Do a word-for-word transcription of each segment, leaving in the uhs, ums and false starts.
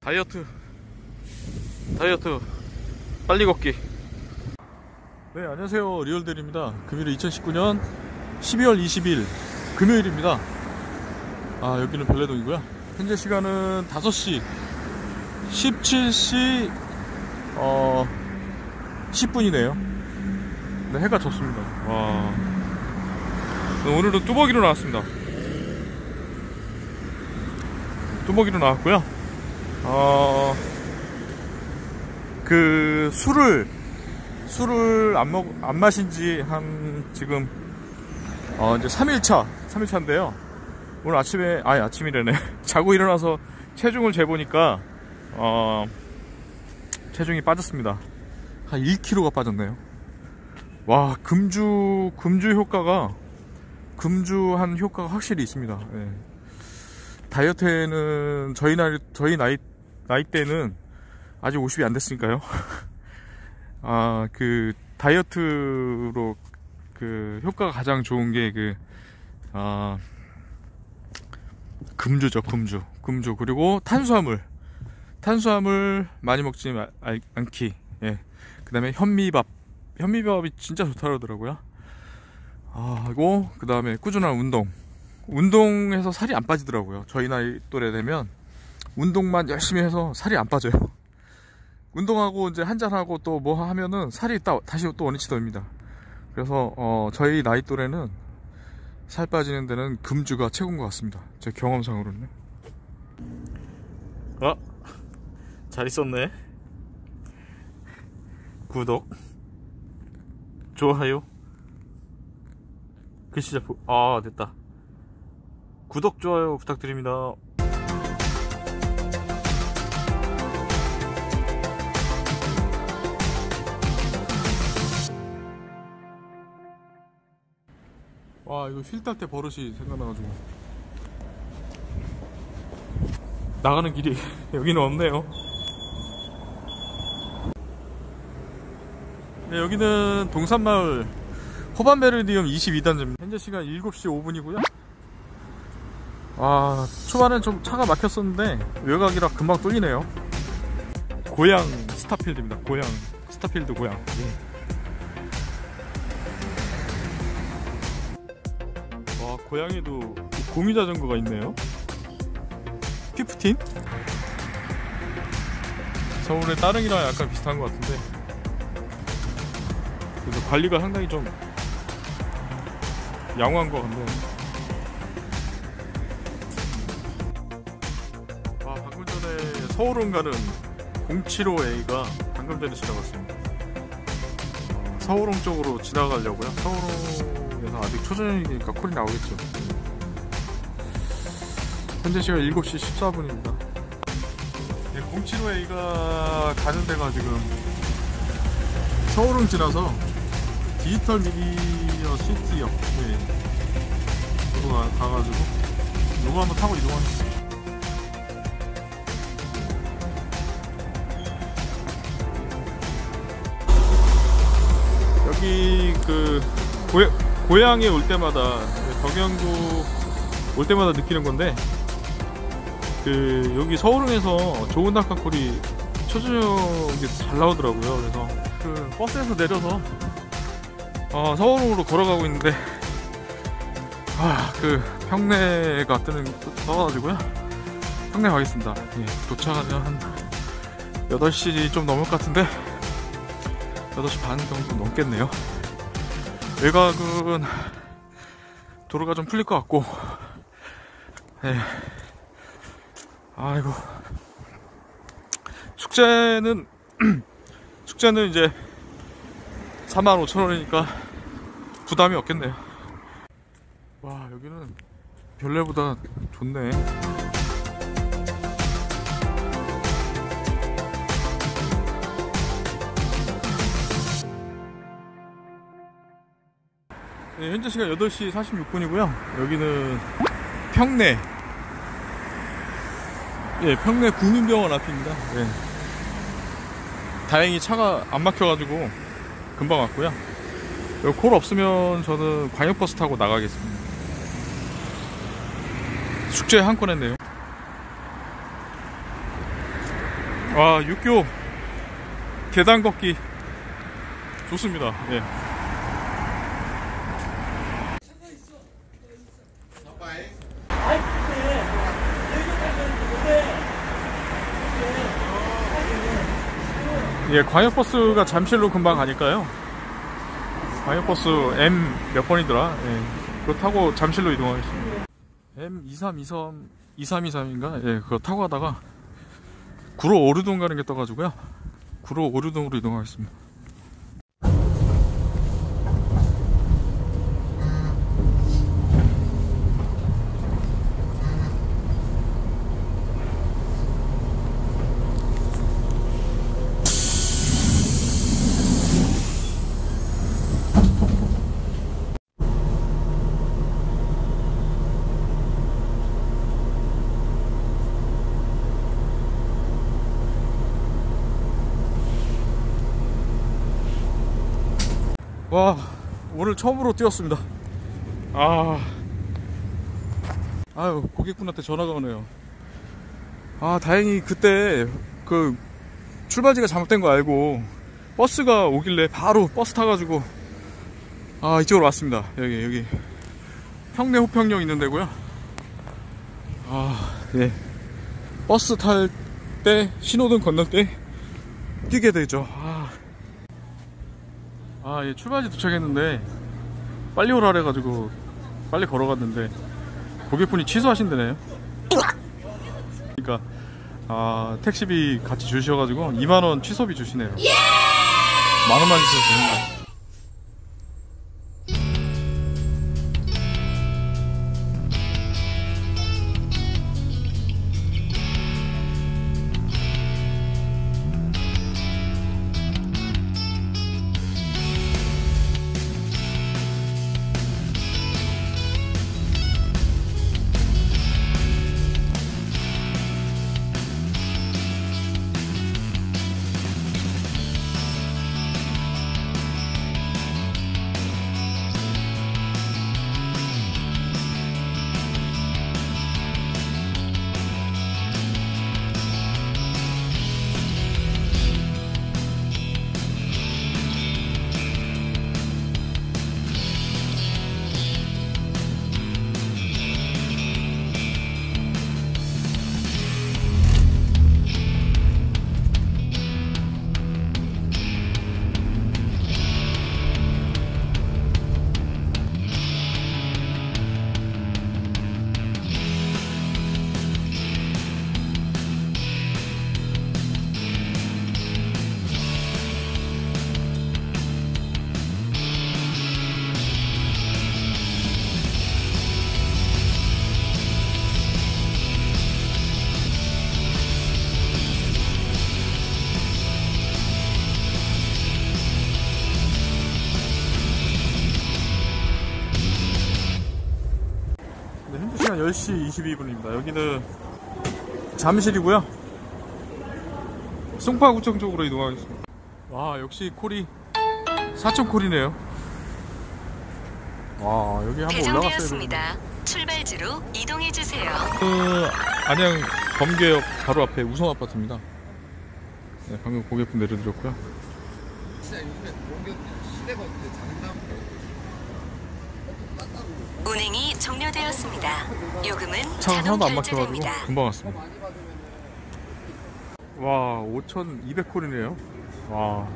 다이어트 다이어트 빨리 걷기. 네, 안녕하세요, 리얼델입니다. 금요일 이천십구 년 십이월 이십일 금요일입니다. 아, 여기는 별내동이고요. 현재 시간은 다섯 시 십칠 시 어, 십 분이네요 네, 해가 졌습니다. 와, 오늘은 뚜벅이로 나왔습니다. 뚜벅이로 나왔고요. 어, 그 술을 술을 안 먹, 안 마신 지 한 지금 어 이제 삼 일차 삼 일차인데요. 오늘 아침에 아니 아침이래네. 자고 일어나서 체중을 재보니까 어 체중이 빠졌습니다. 한 일 킬로그램가 빠졌네요. 와, 금주 금주 효과가 금주한 효과가 확실히 있습니다. 네. 다이어트에는 저희 나이 저희 나이 나이 때는 아직 오십이 안 됐으니까요. 아, 그 다이어트로 그 효과가 가장 좋은 게 그 아, 금주죠. 금주 금주 그리고 탄수화물 탄수화물 많이 먹지 마, 아, 않기. 예. 그 다음에 현미밥 현미밥이 진짜 좋다 그러더라고요. 아, 그리고 그 다음에 꾸준한 운동 운동해서 살이 안 빠지더라고요. 저희 나이 또래 되면 운동만 열심히 해서 살이 안 빠져요. 운동하고 이제 한잔하고 또 뭐 하면은 살이 따, 다시 또 원위치됩니다. 그래서 어, 저희 나이 또래는 살 빠지는 데는 금주가 최고인 것 같습니다. 제 경험상으로는. 아, 잘 있었네. 구독, 좋아요, 글씨 작품. 아, 됐다. 구독, 좋아요 부탁드립니다. 와, 이거 쉴 딸 때 버릇이 생각나가지고 나가는 길이 여기는 없네요. 네, 여기는 동산마을 호반베르디움 이십이 단지입니다. 현재 시간 일곱 시 오 분이고요 와, 초반엔 좀 차가 막혔었는데 외곽이라 금방 뚫리네요. 고양 스타필드입니다. 고양 스타필드 고양. 예. 와, 고양이도 고미 자전거가 있네요. 피프틴? 서울의 따릉이랑 약간 비슷한 것 같은데, 그래서 관리가 상당히 좀 양호한 것 같네요. 아, 방금 전에 서울원 가는 공칠오 에이가 방금 전에 지나갔습니다. 어, 서울원 쪽으로 지나가려고요. 서울원에서 아직 초저녁이니까 콜이 나오겠죠. 현재 시간 일곱 시 십사 분입니다. 네, 공칠오 에이가 가는 데가 지금 서울은 지나서 디지털 미디어 시티역, 네, 그거 가, 가가지고 요거 한번 타고 이동하겠습니다. 여기 그 고야, 고향에 올 때마다, 덕양구 올 때마다 느끼는 건데, 그 여기 서울흥에서 좋은 낙하콜이 초저녁에 잘 나오더라고요. 그래서 그 버스에서 내려서 어, 서울흥으로 걸어가고 있는데, 아, 그 평내가 뜨는 떠가지고요. 평내 가겠습니다. 예, 도착하면 한 여덟 시 좀 넘을 것 같은데 여덟 시 반 정도 넘겠네요. 외곽은 도로가 좀 풀릴 것 같고, 예. 아이고, 숙제는 숙제는 이제 사만 오천 원이니까 부담이 없겠네요. 와, 여기는 별내보다 좋네. 네, 현재 시간 여덟 시 사십육 분이고요 여기는 평내, 예, 평내 국민병원 앞입니다. 예. 다행히 차가 안 막혀가지고 금방 왔고요. 여기 콜 없으면 저는 광역버스 타고 나가겠습니다. 숙제 한 건 했네요. 와, 육교 계단 걷기 좋습니다. 예. 예, 광역버스가 잠실로 금방 가니까요. 광역버스 엠 몇 번이더라? 예, 그거 타고 잠실로 이동하겠습니다. 엠 이삼이삼, 이삼이삼인가? 예, 그거 타고 가다가 구로 오류동 가는 게 떠가지고요. 구로 오류동으로 이동하겠습니다. 와, 오늘 처음으로 뛰었습니다. 아, 아유, 고객분한테 전화가 오네요. 아, 다행히 그때 그 출발지가 잘못된 거 알고 버스가 오길래 바로 버스 타가지고 아, 이쪽으로 왔습니다. 여기 여기 평내 호평역 있는 데고요. 아, 예. 버스 탈 때 신호등 건널 때 뛰게 되죠. 아, 아, 예, 출발지 도착했는데 빨리 오라 그래가지고 빨리 걸어갔는데 고객분이 취소하신다네요. 그러니까 아, 택시비 같이 주셔가지고 이만 원 취소비 주시네요. 만 원만 주셔도 됩니다. 시간 열 시 이십이 분입니다. 여기는 잠실이고요. 송파구청 쪽으로 이동하겠습니다. 와, 역시 콜이 사천콜이네요. 와, 여기 한번 올라갔어야 되는데. 출발지로 이동해주세요. 그 안양 범계역 바로 앞에 우성 아파트입니다. 네, 방금 고객분 내려드렸고요. 운행이 종료되었습니다. 요금은 차가 자동 하나도 안 막혀가지고 결제됩니다. 금방 왔습니다. 와, 오천이백 콜이네요. 와.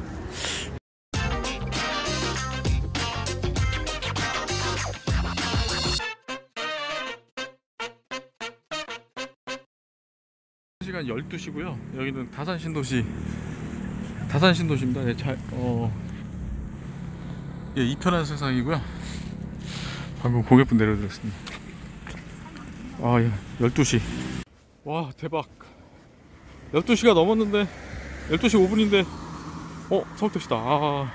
시간 열두 시고요. 여기는 다산신도시 다산신도시입니다. 네, 잘, 어, 예, 이편한 세상이고요. 방금 고객분 내려드렸습니다. 아, 예, 열두 시. 와, 대박. 열두 시가 넘었는데 열두 시 오 분인데 어, 서울특시다. 아,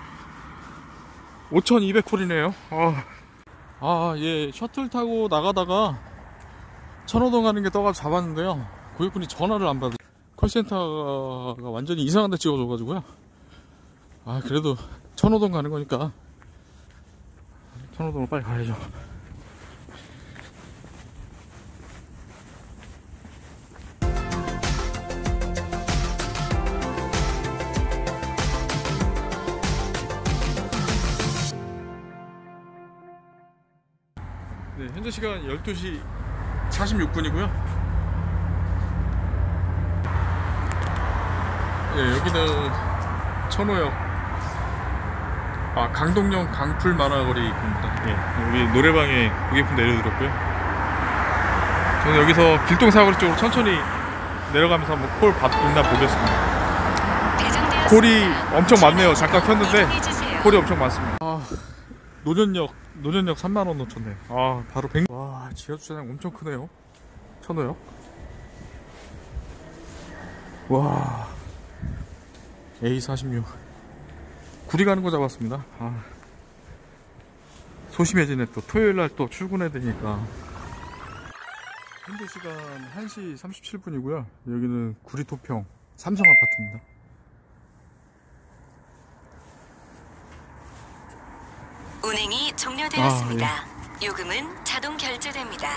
오천이백 콜이네요. 아, 아, 예, 셔틀 타고 나가다가 천호동 가는 게 떠가지고 잡았는데요. 고객분이 전화를 안 받으. 콜센터가 완전히 이상한 데 찍어줘가지고요. 아, 그래도 천호동 가는 거니까 천호동으로 빨리 가야죠. 네, 현재 시간 열두 시 사십육 분이고요. 예, 여기는 천호역 아 강동역 강풀 만화거리 입구입니다. 예, 여기 노래방에 고객분 내려드렸고요. 저는 여기서 길동사거리 쪽으로 천천히 내려가면서 한번 콜 받나 보겠습니다. 콜이 엄청 많네요. 잠깐 켰는데 콜이 엄청 많습니다. 아, 노년역 노년역 삼만 원 놓쳤네. 아, 바로 백. 와, 지하주차장 엄청 크네요. 천호역. 와, 에이 사십육 구리 가는 거 잡았습니다. 아, 소심해지네. 또 토요일날 또 출근해야 되니까. 현재 시간 한 시 삼십칠 분이고요 여기는 구리 토평 삼성 아파트입니다. 운행이 종료되었습니다. 아, 예. 요금은 자동 결제됩니다.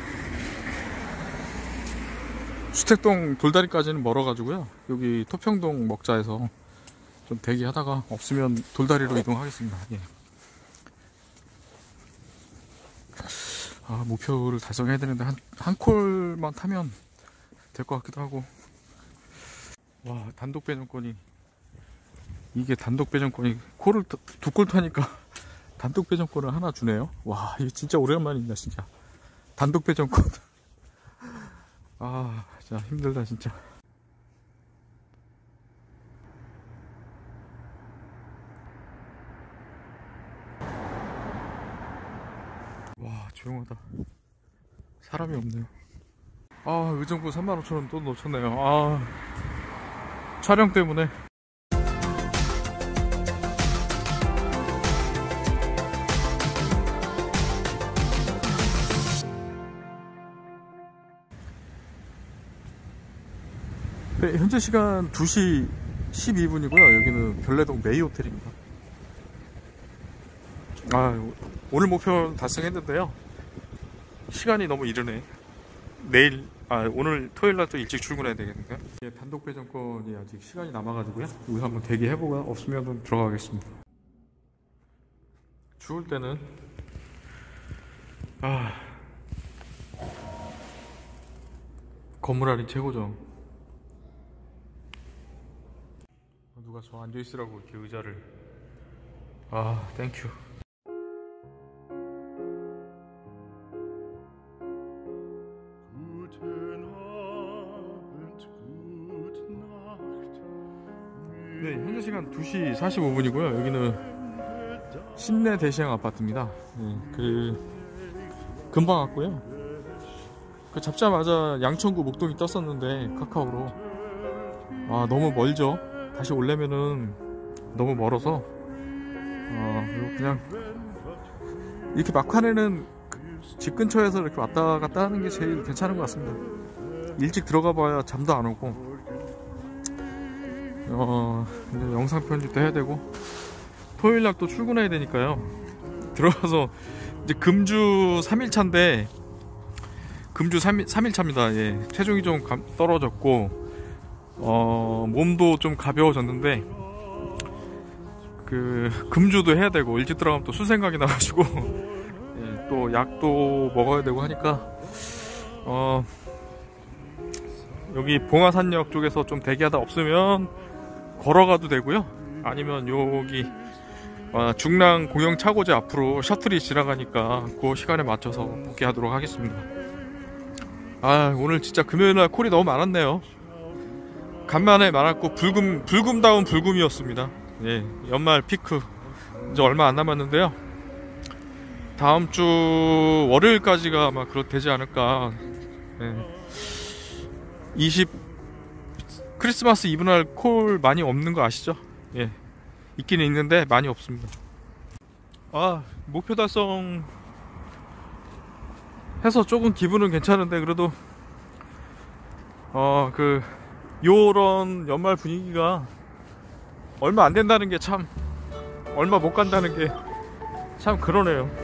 수택동 돌다리까지는 멀어가지고요. 여기 토평동 먹자에서 좀 대기하다가 없으면 돌다리로 이동하겠습니다. 예. 아, 목표를 달성해야 되는데 한, 한 콜만 타면 될 것 같기도 하고. 와, 단독 배정권이 이게 단독 배정권이 콜을 두 콜 타니까 단독 배정권을 하나 주네요. 와, 이게 진짜 오랜만이다 진짜. 단독 배정권. 아, 진짜 힘들다 진짜. 와, 조용하다. 사람이 없네요. 아, 의정부 삼만 오천 원 또 놓쳤네요. 아, 촬영 때문에. 네, 현재 시간 두 시 십이 분이고요 여기는 별내동 메이 호텔입니다. 아, 오늘 목표 달성했는데요. 시간이 너무 이르네. 내일, 아, 오늘 토요일날 또 일찍 출근해야 되겠는데요. 예, 단독 배정권이 아직 시간이 남아가지고요. 여기서 한번 대기해보고 없으면 들어가겠습니다. 추울 때는, 아, 건물 안이 최고죠. 누가 저 앉아있으라고 이렇게 의자를. 아, 땡큐. 네, 현재 시간 두 시 사십오 분이고요 여기는 신내 대시양 아파트입니다. 네, 그 금방 왔고요. 그 잡자마자 양천구 목동이 떴었는데 카카오로. 아, 너무 멀죠. 다시 오려면은 너무 멀어서 어, 그냥 이렇게 막판에는 집 근처에서 이렇게 왔다 갔다 하는 게 제일 괜찮은 것 같습니다. 일찍 들어가 봐야 잠도 안 오고. 어, 이제 영상 편집도 해야 되고 토요일날 또 출근해야 되니까요. 들어가서 이제 금주 삼 일 차인데 금주 삼 일 차입니다. 예, 체중이 좀 감, 떨어졌고 어, 몸도 좀 가벼워졌는데 그 금주도 해야 되고 일찍 들어가면 또 술 생각이 나가지고 예, 또 약도 먹어야 되고 하니까 어, 여기 봉화산역 쪽에서 좀 대기하다 없으면 걸어가도 되고요. 아니면 여기 어, 중랑 공영 차고지 앞으로 셔틀이 지나가니까 그 시간에 맞춰서 복귀하도록 하겠습니다. 아, 오늘 진짜 금요일날 콜이 너무 많았네요. 간만에 많았고 불금, 불금다운 불금이었습니다. 예, 연말 피크 이제 얼마 안 남았는데요. 다음주 월요일까지가 아마 그렇 되지 않을까. 예. 이십 크리스마스 이브날 콜 많이 없는 거 아시죠? 예, 있기는 있는데 많이 없습니다. 아, 목표 달성 해서 조금 기분은 괜찮은데 그래도 어, 그 요런 연말 분위기가 얼마 안 된다는 게 참, 얼마 못 간다는 게 참 그러네요.